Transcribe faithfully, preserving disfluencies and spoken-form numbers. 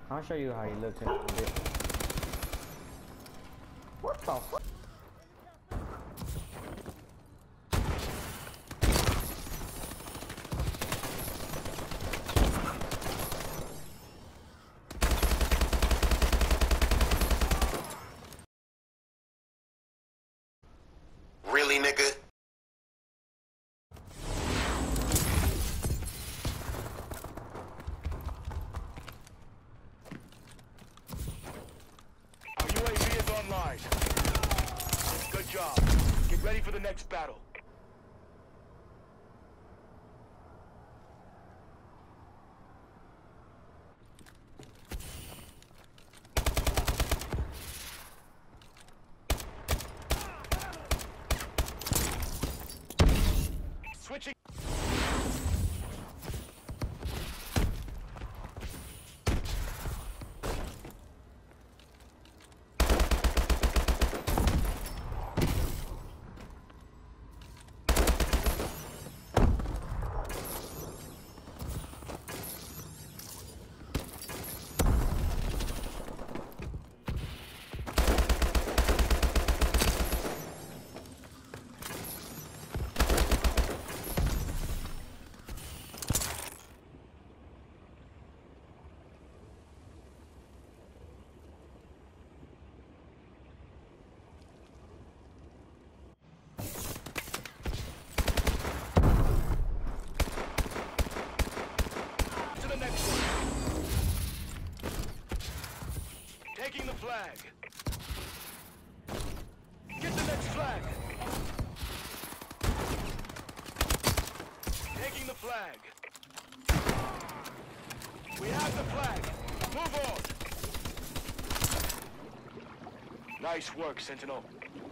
I'll show you how he looks in a bit. What the fuck? Really, nigga? Our U A V is online. Good job. Get ready for the next battle. Switching. Taking the flag. Get the next flag. Taking the flag. We have the flag. Move on. Nice work, Sentinel.